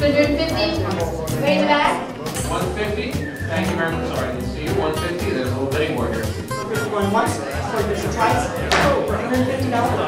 250. Way in the back. 150. Thank you very much. Sorry, I didn't see you. 150. There's a little bit more here. So we're going once for the twice. Oh, for $150.